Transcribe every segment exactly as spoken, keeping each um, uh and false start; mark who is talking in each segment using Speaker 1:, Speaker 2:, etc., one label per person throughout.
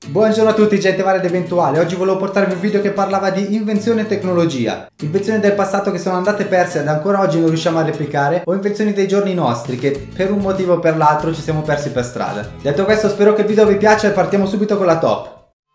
Speaker 1: Buongiorno a tutti, gente varia ed eventuale. Oggi volevo portarvi un video che parlava di invenzione e tecnologia. Invenzioni del passato che sono andate perse ed ancora oggi non riusciamo a replicare, o invenzioni dei giorni nostri che per un motivo o per l'altro ci siamo persi per strada. Detto questo, spero che il video vi piaccia e partiamo subito con la top.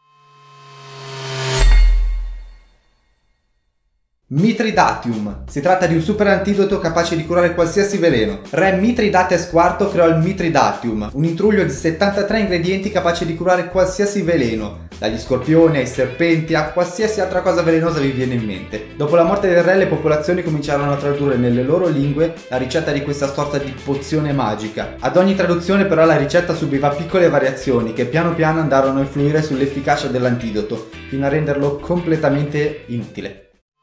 Speaker 1: Mithridatium. Si tratta di un super antidoto capace di curare qualsiasi veleno. Re Mithridates quarto creò il Mithridatium, un intruglio di settantatré ingredienti capace di curare qualsiasi veleno, dagli scorpioni ai serpenti a qualsiasi altra cosa velenosa vi viene in mente. Dopo la morte del re, le popolazioni cominciarono a tradurre nelle loro lingue la ricetta di questa sorta di pozione magica. Ad ogni traduzione però la ricetta subiva piccole variazioni che piano piano andarono a influire sull'efficacia dell'antidoto, fino a renderlo completamente inutile.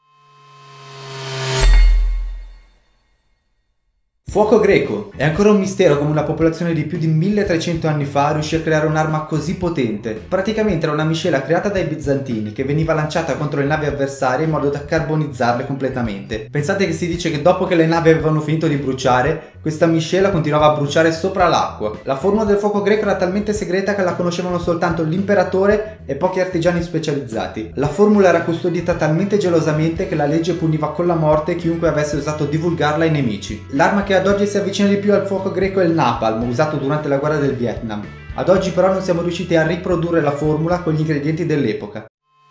Speaker 1: Fuoco greco. È ancora un mistero come una popolazione di più di milletrecento anni fa riuscì a creare un'arma così potente. Praticamente era una miscela creata dai bizantini che veniva lanciata contro le navi avversarie in modo da carbonizzarle completamente. Pensate che si dice che dopo che le navi avevano finito di bruciare, questa miscela continuava a bruciare sopra l'acqua. La formula del fuoco greco era talmente segreta che la conoscevano soltanto l'imperatore e pochi artigiani specializzati. La formula era custodita talmente gelosamente che la legge puniva con la morte chiunque avesse osato divulgarla ai nemici. L'arma che ad oggi si avvicina di più al fuoco greco è il napalm, usato durante la guerra del Vietnam. Ad oggi però non siamo riusciti a riprodurre la formula con gli ingredienti dell'epoca.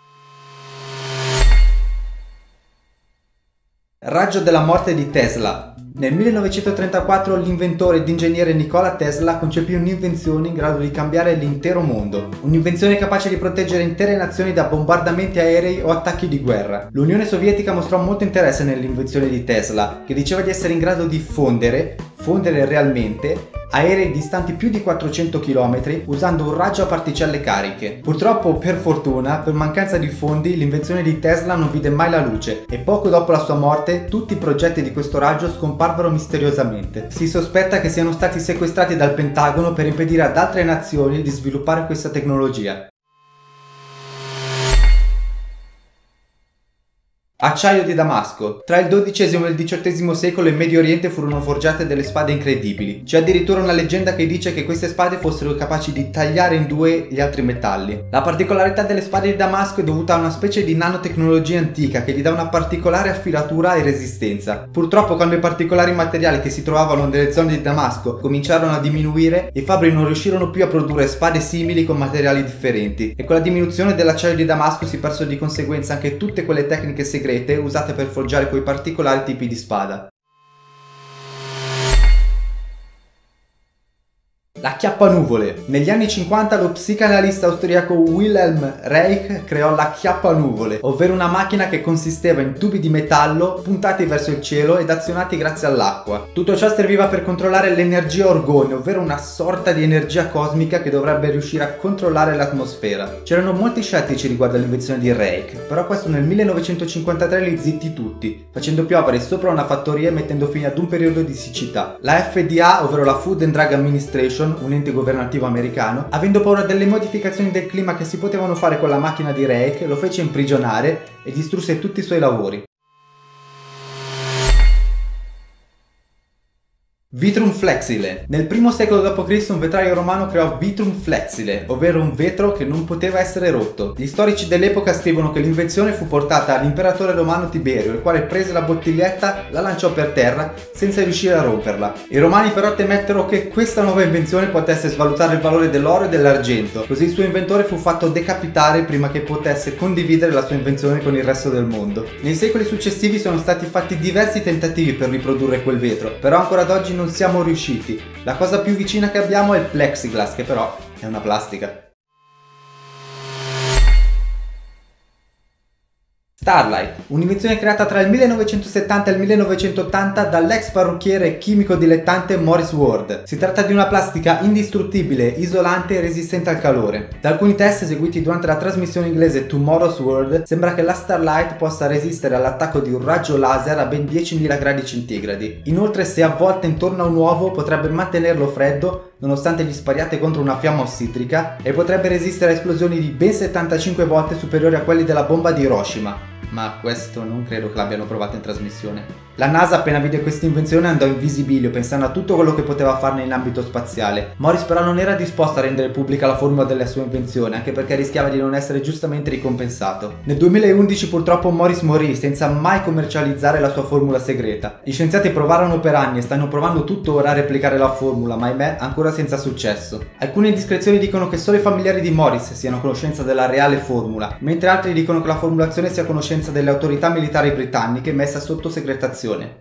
Speaker 1: Raggio della morte di Tesla. Nel millenovecentotrentaquattro l'inventore ed ingegnere Nikola Tesla concepì un'invenzione in grado di cambiare l'intero mondo. Un'invenzione capace di proteggere intere nazioni da bombardamenti aerei o attacchi di guerra. L'Unione Sovietica mostrò molto interesse nell'invenzione di Tesla, che diceva di essere in grado di fondere, fondere realmente, aerei distanti più di quattrocento chilometri usando un raggio a particelle cariche. Purtroppo, per fortuna, per mancanza di fondi, l'invenzione di Tesla non vide mai la luce e poco dopo la sua morte tutti i progetti di questo raggio scomparvero misteriosamente. Si sospetta che siano stati sequestrati dal Pentagono per impedire ad altre nazioni di sviluppare questa tecnologia. Acciaio di Damasco. Tra il dodicesimo e il diciottesimo secolo in Medio Oriente furono forgiate delle spade incredibili. C'è addirittura una leggenda che dice che queste spade fossero capaci di tagliare in due gli altri metalli. La particolarità delle spade di Damasco è dovuta a una specie di nanotecnologia antica che gli dà una particolare affilatura e resistenza. Purtroppo, quando i particolari materiali che si trovavano nelle zone di Damasco cominciarono a diminuire, i fabbri non riuscirono più a produrre spade simili con materiali differenti, e con la diminuzione dell'acciaio di Damasco si persero di conseguenza anche tutte quelle tecniche segrete usate per forgiare quei particolari tipi di spada. La chiappanuvole. Negli anni cinquanta lo psicanalista austriaco Wilhelm Reich creò la chiappanuvole, ovvero una macchina che consisteva in tubi di metallo puntati verso il cielo ed azionati grazie all'acqua. Tutto ciò serviva per controllare l'energia orgone, ovvero una sorta di energia cosmica che dovrebbe riuscire a controllare l'atmosfera. C'erano molti scettici riguardo all'invenzione di Reich, però questo nel millenovecentocinquantatré li zitti tutti, facendo piovere sopra una fattoria e mettendo fine ad un periodo di siccità. La F D A, ovvero la Food and Drug Administration, un ente governativo americano, avendo paura delle modificazioni del clima che si potevano fare con la macchina di Reich, lo fece imprigionare e distrusse tutti i suoi lavori. Vitrum flexile. Nel primo secolo dopo Cristo un vetraio romano creò Vitrum flexile, ovvero un vetro che non poteva essere rotto. Gli storici dell'epoca scrivono che l'invenzione fu portata all'imperatore romano Tiberio, il quale prese la bottiglietta, la lanciò per terra senza riuscire a romperla. I romani però temettero che questa nuova invenzione potesse svalutare il valore dell'oro e dell'argento, così il suo inventore fu fatto decapitare prima che potesse condividere la sua invenzione con il resto del mondo. Nei secoli successivi sono stati fatti diversi tentativi per riprodurre quel vetro, però ancora ad oggi non non siamo riusciti. La cosa più vicina che abbiamo è il plexiglass, che però è una plastica. Starlight, un'invenzione creata tra il millenovecentosettanta e il millenovecentottanta dall'ex parrucchiere e chimico dilettante Maurice Ward. Si tratta di una plastica indistruttibile, isolante e resistente al calore. Da alcuni test eseguiti durante la trasmissione inglese Tomorrow's World, sembra che la Starlight possa resistere all'attacco di un raggio laser a ben diecimila gradi centigradi. Inoltre, se avvolta intorno a un uovo, potrebbe mantenerlo freddo nonostante gli spariate contro una fiamma ossidrica, e potrebbe resistere a esplosioni di ben settantacinque volte superiori a quelli della bomba di Hiroshima. Ma questo non credo che l'abbiano provato in trasmissione. La NASA appena vide questa invenzione andò in visibilio pensando a tutto quello che poteva farne in ambito spaziale. Morris però non era disposto a rendere pubblica la formula della sua invenzione, anche perché rischiava di non essere giustamente ricompensato. Nel duemilaundici purtroppo Morris morì senza mai commercializzare la sua formula segreta. Gli scienziati provarono per anni e stanno provando tuttora a replicare la formula, ma ahimè ancora senza successo. Alcune indiscrezioni dicono che solo i familiari di Morris siano a conoscenza della reale formula, mentre altri dicono che la formulazione sia a conoscenza delle autorità militari britanniche messa sotto segretazione.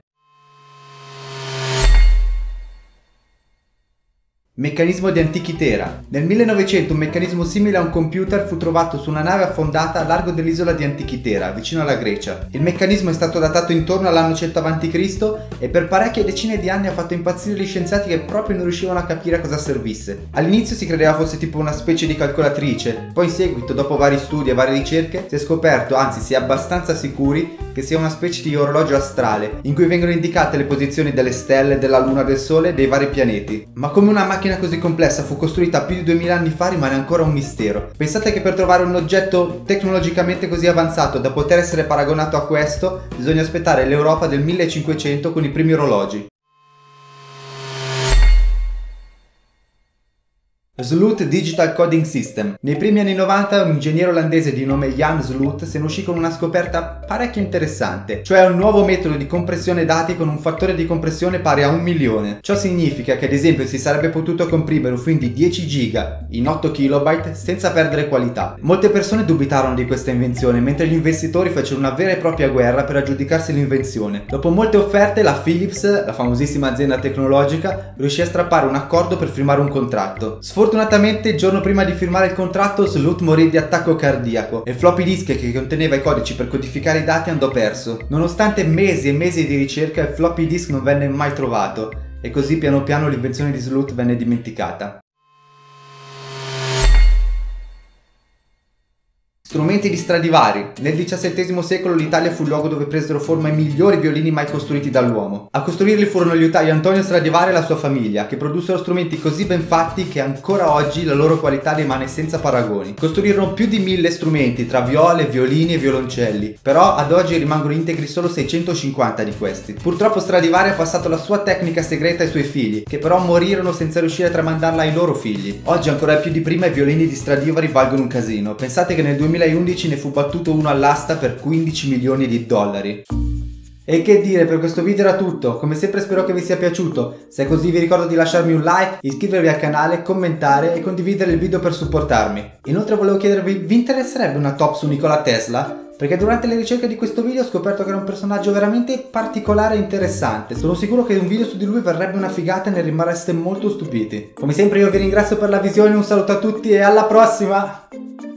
Speaker 1: Meccanismo di Antikythera. Nel millenovecento un meccanismo simile a un computer fu trovato su una nave affondata a largo dell'isola di Antikythera, vicino alla Grecia. Il meccanismo è stato datato intorno all'anno cento avanti Cristo e per parecchie decine di anni ha fatto impazzire gli scienziati che proprio non riuscivano a capire a cosa servisse. All'inizio si credeva fosse tipo una specie di calcolatrice, poi in seguito, dopo vari studi e varie ricerche, si è scoperto, anzi si è abbastanza sicuri, che sia una specie di orologio astrale in cui vengono indicate le posizioni delle stelle, della luna, del sole e dei vari pianeti. Ma come una macchina così complessa fu costruita più di duemila anni fa rimane ancora un mistero. Pensate che per trovare un oggetto tecnologicamente così avanzato da poter essere paragonato a questo bisogna aspettare l'Europa del millecinquecento con i primi orologi. Sloot Digital Coding System. Nei primi anni novanta un ingegnere olandese di nome Jan Sloot se ne uscì con una scoperta parecchio interessante, cioè un nuovo metodo di compressione dati con un fattore di compressione pari a un milione. Ciò significa che ad esempio si sarebbe potuto comprimere un file di dieci giga in otto kilobyte senza perdere qualità. Molte persone dubitarono di questa invenzione, mentre gli investitori fecero una vera e propria guerra per aggiudicarsi l'invenzione. Dopo molte offerte la Philips, la famosissima azienda tecnologica, riuscì a strappare un accordo per firmare un contratto. Sfortunatamente, il giorno prima di firmare il contratto, Sloot morì di attacco cardiaco e il floppy disk che conteneva i codici per codificare i dati andò perso. Nonostante mesi e mesi di ricerca, il floppy disk non venne mai trovato e così piano piano l'invenzione di Sloot venne dimenticata. Strumenti di Stradivari. Nel diciassettesimo secolo l'Italia fu il luogo dove presero forma i migliori violini mai costruiti dall'uomo. A costruirli furono gli liutaio Antonio Stradivari e la sua famiglia, che produssero strumenti così ben fatti che ancora oggi la loro qualità rimane senza paragoni. Costruirono più di mille strumenti tra viole, violini e violoncelli, però ad oggi rimangono integri solo seicentocinquanta di questi. Purtroppo Stradivari ha passato la sua tecnica segreta ai suoi figli, che però morirono senza riuscire a tramandarla ai loro figli. Oggi ancora più di prima i violini di Stradivari valgono un casino. Pensate che nel duemilaundici ne fu battuto uno all'asta per quindici milioni di dollari. E che dire, per questo video era tutto. Come sempre spero che vi sia piaciuto. Se è così vi ricordo di lasciarmi un like, iscrivervi al canale, commentare e condividere il video per supportarmi. Inoltre volevo chiedervi, vi interesserebbe una top su Nikola Tesla? Perché durante le ricerche di questo video ho scoperto che era un personaggio veramente particolare e interessante. Sono sicuro che un video su di lui verrebbe una figata e ne rimarreste molto stupiti. Come sempre io vi ringrazio per la visione, un saluto a tutti e alla prossima!